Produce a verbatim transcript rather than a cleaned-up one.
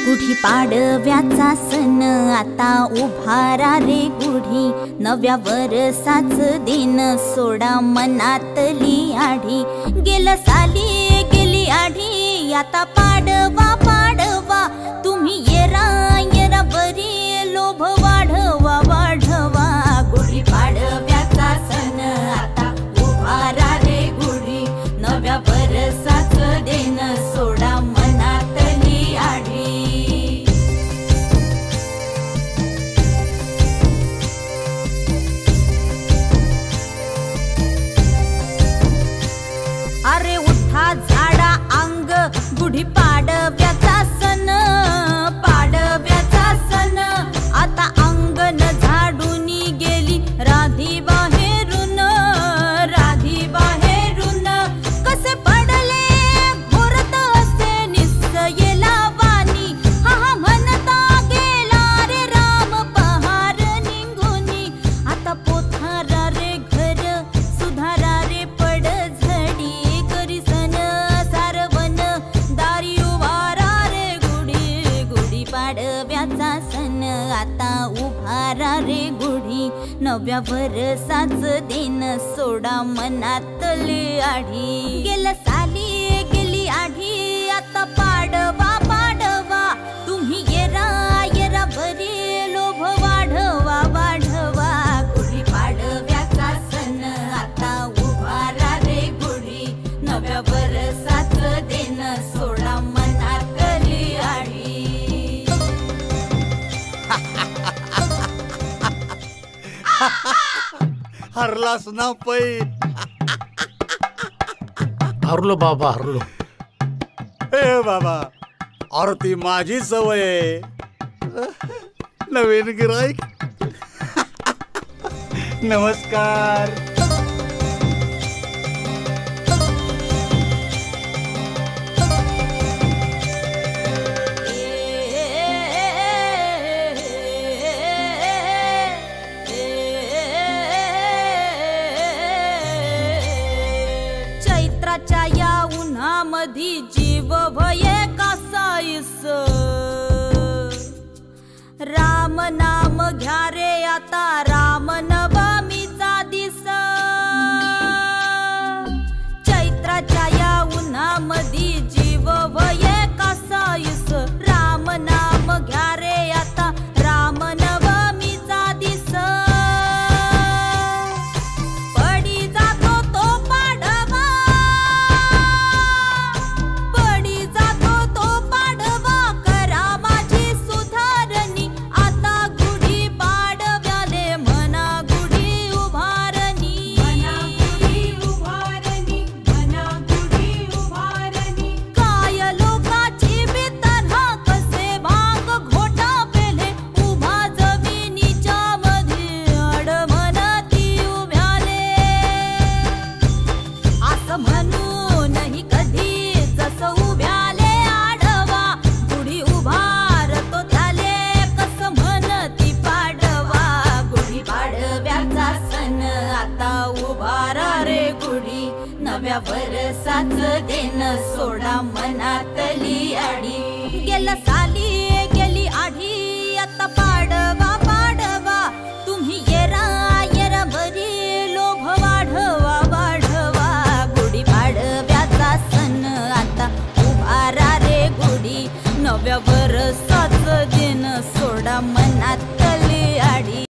गुढी पाडव्याचा सण आता उभारा रे गुढी, नव्या वर्षाच दिन सोडा मनातली आढी। गेलं साली गेली आढी आता पाडवा पाडवा, तुम्ही येरा येरा बरी लोभ वाढवा वाढवा। गुढी पाडव्याचा सण आता उभारा रे गुढी, नव्या वर्षाच दिन सोडा मनातली आढी। अरे उठा झाडा अंग गुढी पाडव्याचा सण, पाडव्याचा सण आता अंगण झाडूनी गेली राधी बाहेरून, राधी बाहेरून। कसे पडले घोरत असे निस्सयेला वाणी, हा हा म्हणता गेला रे राम पहार निघूनी। आता पोथारा रे घर सुधारा रे पड झडी, करी सन सारवन दारी उभारा रे गुढी। गुढी पाडव्याचा सण आता उभारा रे गुढी, नव्या वर्षाच दिन सोडा मनातली आढी। गेलं साली गेली आढी आता पाडवा पाडवा, तुम्ही येरा येरा बरी लोभ वाढवा वाढवा। गुढी पाडव्याचा सण आता उभारा रे गुढी, नव्या वर्षाच दिन सोडा मनातली आढी। हरलास ना पै? हरलो बाबा हरलो। ए बाबा, अरे ती माझी सवय आहे। नवीन गिराईक नमस्कार। चैत्राच्या या उन्हामधी जीव भये कासाईस, राम नाम घ्या रे आता राम नवमीचा दिस। चैत्राच्या या उन्हामधी जीव भये कासाईस, राम नाम घ्या रे आता राम नवमीचा दिस। पडी जातो तो पाडवा, पडी जातो तो पाडवा, करा माझी सुधारणी आता गुढी पाडव्याले म्हणा गुढी उभारणी, म्हणा गुढी उभारणी, म्हणा गुढी उभारणी। काय लोकाची बितरहा कसे भाग घोटा पेले, उभा जमिनीच्या मध्ये अडमनती उभ्याले। असं म्हणूनही कधी जसं उभ्याले आडवा, गुढी उभारतो त्याले कसं म्हणती पाडवा। गुढी पाडव्याचा सण आता उभारा रे गुढी, नव्या वर्षाच दिन सोडा मनातली आढी। गेलं साली गेली आढी आता पाडवा पाडवा, तुम्ही येरा येरा बरी लोभ वाढवा वाढवा। गुढी पाडव्याचा सण आता उभारा रे गुढी, नव्या वर्षाच दिन सोडा मनात